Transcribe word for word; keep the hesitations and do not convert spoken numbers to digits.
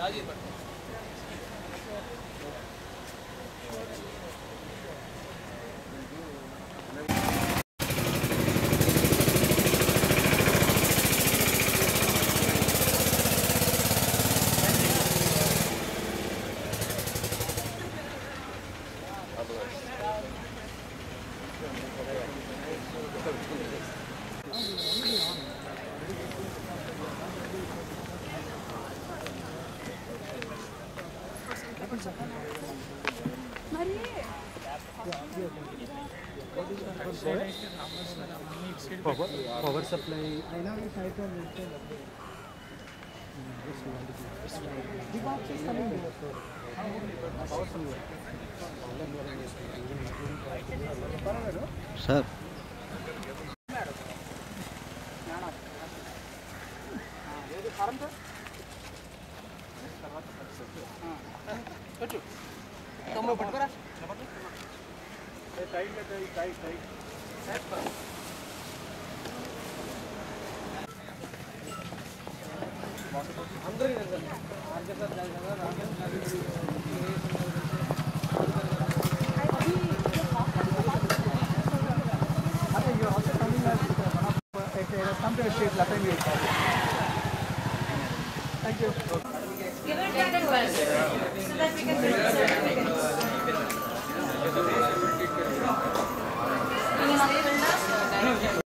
Power, power supply. I know you try to understand. The box is coming here. Power supply. Sir. Kamu patuh Tight, tight, tight, tight. Come to a shape, let me Thank you. Give it ten words so that we can do it.